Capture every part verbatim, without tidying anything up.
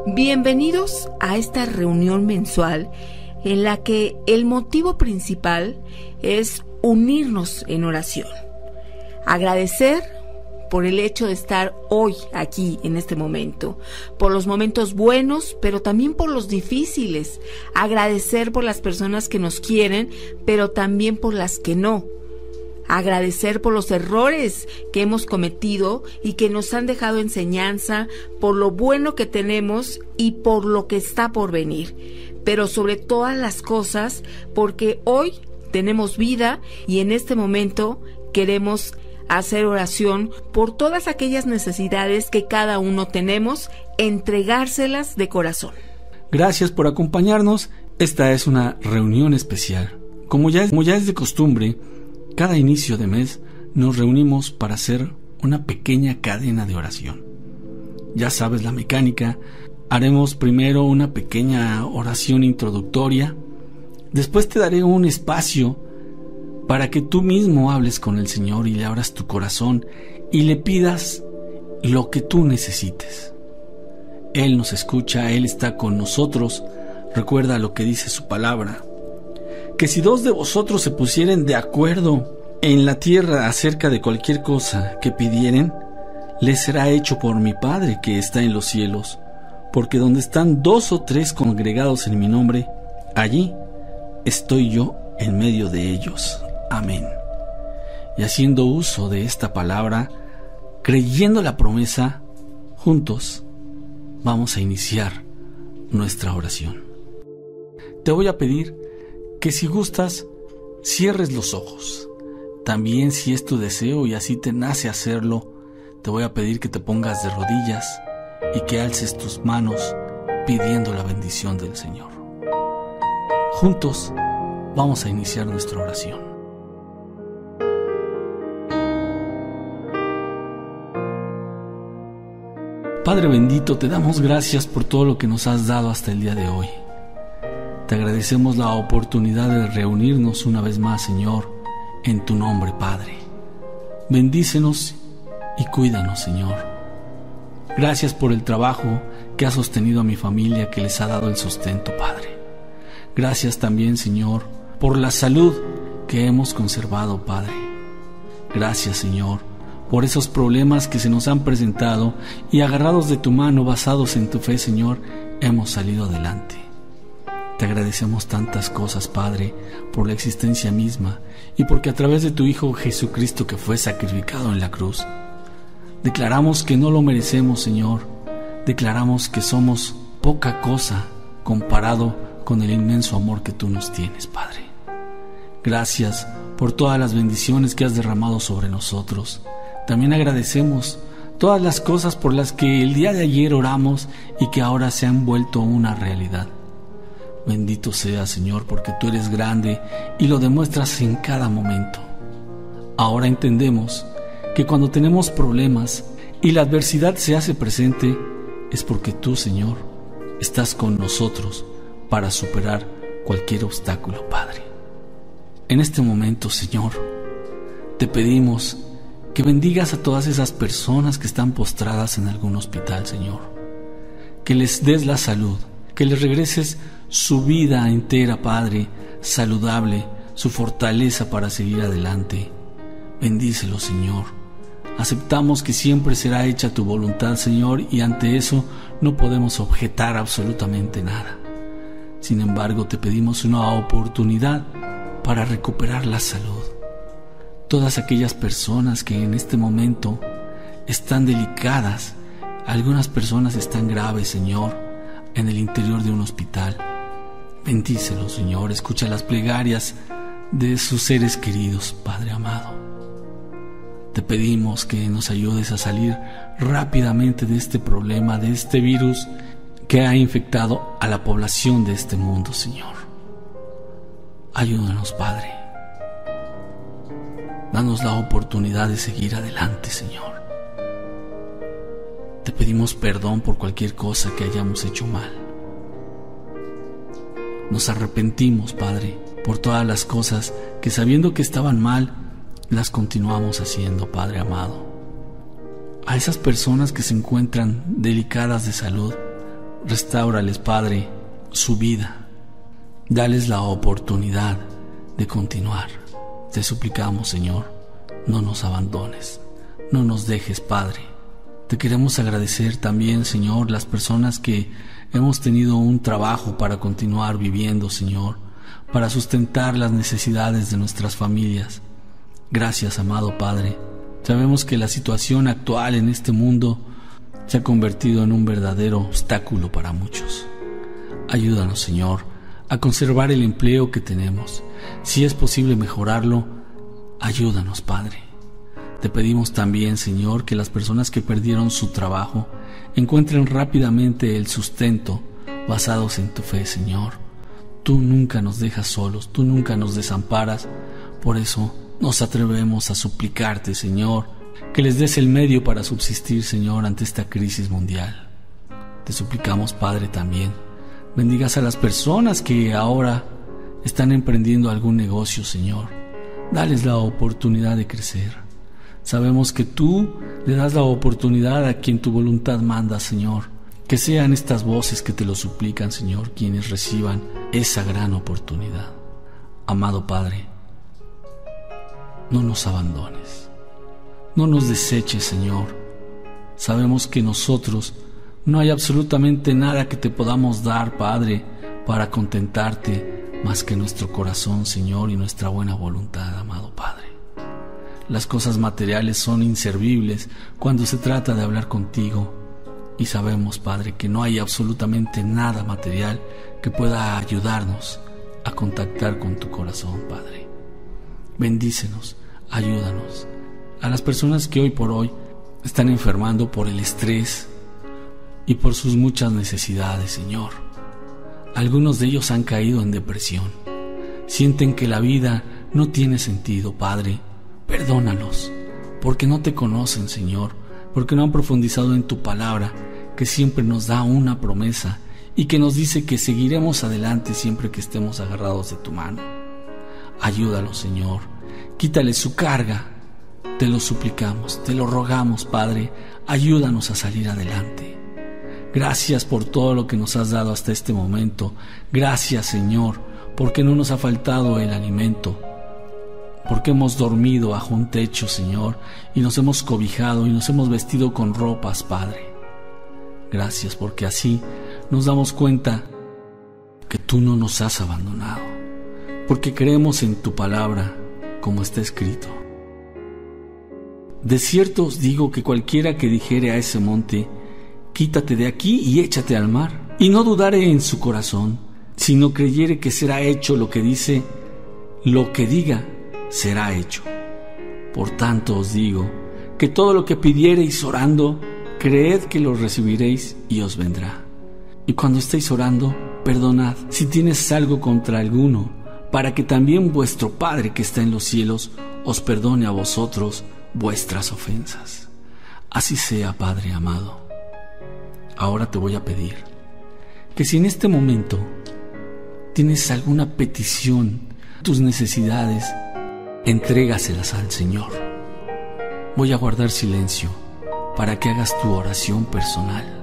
Bienvenidos a esta reunión mensual en la que el motivo principal es unirnos en oración. Agradecer por el hecho de estar hoy aquí en este momento, por los momentos buenos, pero también por los difíciles. Agradecer por las personas que nos quieren, pero también por las que no. Agradecer por los errores que hemos cometido y que nos han dejado enseñanza, por lo bueno que tenemos y por lo que está por venir. Pero sobre todas las cosas, porque hoy tenemos vida y en este momento queremos hacer oración por todas aquellas necesidades que cada uno tenemos, entregárselas de corazón. Gracias por acompañarnos. Esta es una reunión especial. Como ya es, como ya es de costumbre, cada inicio de mes nos reunimos para hacer una pequeña cadena de oración. Ya sabes la mecánica. Haremos primero una pequeña oración introductoria. Después te daré un espacio para que tú mismo hables con el Señor y le abras tu corazón y le pidas lo que tú necesites. Él nos escucha, Él está con nosotros. Recuerda lo que dice su palabra, que si dos de vosotros se pusieren de acuerdo en la tierra acerca de cualquier cosa que pidieren, les será hecho por mi Padre que está en los cielos. Porque donde están dos o tres congregados en mi nombre, allí estoy yo en medio de ellos. Amén. Y haciendo uso de esta palabra, creyendo la promesa, juntos vamos a iniciar nuestra oración. Te voy a pedir que si gustas, cierres los ojos. También si es tu deseo y así te nace hacerlo, te voy a pedir que te pongas de rodillas y que alces tus manos pidiendo la bendición del Señor. Juntos vamos a iniciar nuestra oración. Padre bendito, te damos gracias por todo lo que nos has dado hasta el día de hoy. Te agradecemos la oportunidad de reunirnos una vez más, Señor, en tu nombre, Padre. Bendícenos y cuídanos, Señor. Gracias por el trabajo que ha sostenido a mi familia, que les ha dado el sustento, Padre. Gracias también, Señor, por la salud que hemos conservado, Padre. Gracias, Señor, por esos problemas que se nos han presentado y agarrados de tu mano, basados en tu fe, Señor, hemos salido adelante. Te agradecemos tantas cosas, Padre, por la existencia misma y porque a través de tu Hijo Jesucristo que fue sacrificado en la cruz, declaramos que no lo merecemos, Señor. Declaramos que somos poca cosa comparado con el inmenso amor que tú nos tienes, Padre. Gracias por todas las bendiciones que has derramado sobre nosotros. También agradecemos todas las cosas por las que el día de ayer oramos y que ahora se han vuelto una realidad. Bendito sea, Señor, porque tú eres grande y lo demuestras en cada momento. Ahora entendemos que cuando tenemos problemas y la adversidad se hace presente, es porque tú, Señor, estás con nosotros para superar cualquier obstáculo, Padre. En este momento, Señor, te pedimos que bendigas a todas esas personas que están postradas en algún hospital, Señor. Que les des la salud, que les regreses su vida entera, Padre, saludable, su fortaleza para seguir adelante. Bendícelo, Señor. Aceptamos que siempre será hecha tu voluntad, Señor, y ante eso no podemos objetar absolutamente nada. Sin embargo, te pedimos una oportunidad para recuperar la salud. Todas aquellas personas que en este momento están delicadas, algunas personas están graves, Señor, en el interior de un hospital. Bendícelo, Señor, escucha las plegarias de sus seres queridos, Padre amado. Te pedimos que nos ayudes a salir rápidamente de este problema, de este virus que ha infectado a la población de este mundo, Señor. Ayúdanos, Padre. Danos la oportunidad de seguir adelante, Señor. Te pedimos perdón por cualquier cosa que hayamos hecho mal. Nos arrepentimos, Padre, por todas las cosas que, sabiendo que estaban mal, las continuamos haciendo, Padre amado. A esas personas que se encuentran delicadas de salud, Restáurales, Padre, su vida. Dales la oportunidad de continuar. Te suplicamos, Señor, no nos abandones, no nos dejes, Padre. Te queremos agradecer también, Señor, las personas que hemos tenido un trabajo para continuar viviendo, Señor, para sustentar las necesidades de nuestras familias. Gracias, amado Padre. Sabemos que la situación actual en este mundo se ha convertido en un verdadero obstáculo para muchos. Ayúdanos, Señor, a conservar el empleo que tenemos. Si es posible mejorarlo, ayúdanos, Padre. Te pedimos también, Señor, que las personas que perdieron su trabajo encuentren rápidamente el sustento basados en tu fe, Señor. Tú nunca nos dejas solos, tú nunca nos desamparas. Por eso nos atrevemos a suplicarte, Señor, que les des el medio para subsistir, Señor, ante esta crisis mundial. Te suplicamos, Padre, también bendigas a las personas que ahora están emprendiendo algún negocio, Señor. Dales la oportunidad de crecer. Sabemos que tú le das la oportunidad a quien tu voluntad manda, Señor. Que sean estas voces que te lo suplican, Señor, quienes reciban esa gran oportunidad. Amado Padre, no nos abandones. No nos deseches, Señor. Sabemos que nosotros no hay absolutamente nada que te podamos dar, Padre, para contentarte más que nuestro corazón, Señor, y nuestra buena voluntad, amado Padre. Las cosas materiales son inservibles cuando se trata de hablar contigo, y sabemos, Padre, que no hay absolutamente nada material que pueda ayudarnos a contactar con tu corazón, Padre. Bendícenos, ayúdanos. A las personas que hoy por hoy están enfermando por el estrés y por sus muchas necesidades, Señor. Algunos de ellos han caído en depresión. Sienten que la vida no tiene sentido, Padre. Perdónalos, porque no te conocen, Señor, porque no han profundizado en tu palabra, que siempre nos da una promesa y que nos dice que seguiremos adelante siempre que estemos agarrados de tu mano. Ayúdalos, Señor. Quítale su carga. Te lo suplicamos, te lo rogamos, Padre. Ayúdanos a salir adelante. Gracias por todo lo que nos has dado hasta este momento. Gracias, Señor, porque no nos ha faltado el alimento, porque hemos dormido bajo un techo, Señor, y nos hemos cobijado y nos hemos vestido con ropas, Padre. Gracias, porque así nos damos cuenta que tú no nos has abandonado, porque creemos en tu palabra, como está escrito. De cierto os digo que cualquiera que dijere a ese monte, quítate de aquí y échate al mar, y no dudare en su corazón, sino creyere que será hecho lo que dice, lo que diga será hecho. Por tanto os digo, que todo lo que pidiereis orando, creed que lo recibiréis y os vendrá. Y cuando estéis orando, perdonad si tienes algo contra alguno, para que también vuestro Padre que está en los cielos os perdone a vosotros vuestras ofensas. Así sea, Padre amado. Ahora te voy a pedir que si en este momento tienes alguna petición, tus necesidades, entrégaselas al Señor. Voy a guardar silencio para que hagas tu oración personal.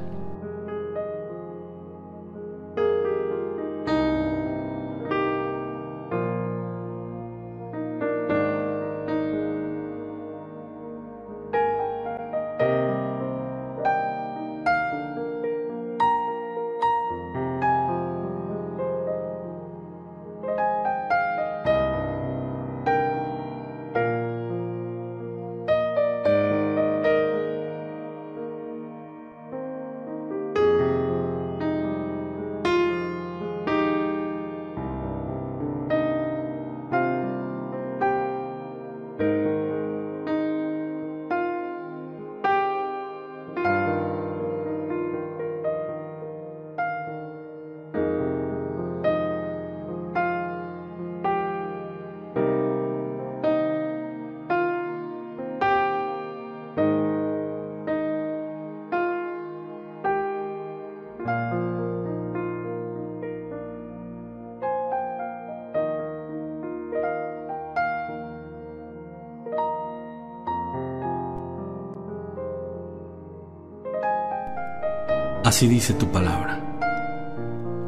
Así dice tu palabra.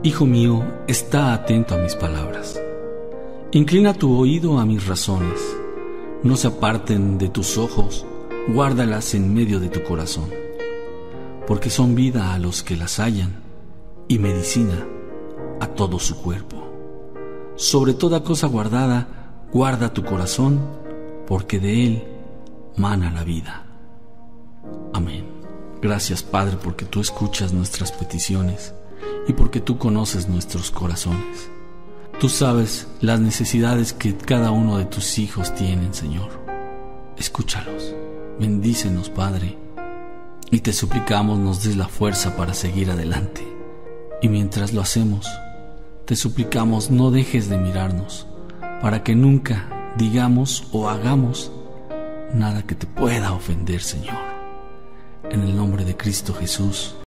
Hijo mío, está atento a mis palabras. Inclina tu oído a mis razones. No se aparten de tus ojos, guárdalas en medio de tu corazón, porque son vida a los que las hallan y medicina a todo su cuerpo. Sobre toda cosa guardada, guarda tu corazón, porque de él mana la vida. Amén. Gracias, Padre, porque tú escuchas nuestras peticiones y porque tú conoces nuestros corazones. Tú sabes las necesidades que cada uno de tus hijos tienen, Señor. Escúchalos. Bendícenos, Padre, y te suplicamos nos des la fuerza para seguir adelante. Y mientras lo hacemos, te suplicamos no dejes de mirarnos, para que nunca digamos o hagamos nada que te pueda ofender, Señor. En el nombre de Cristo Jesús.